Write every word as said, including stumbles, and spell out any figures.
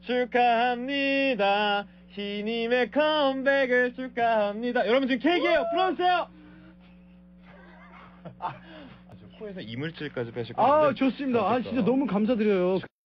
축하합니다. 희님의 컴백을 축하합니다. 여러분 지금 케이크예요. 불러주세요. 아, 저 코에서 이물질까지 빼실 거예요. 아, 좋습니다. 아, 진짜 너무 감사드려요.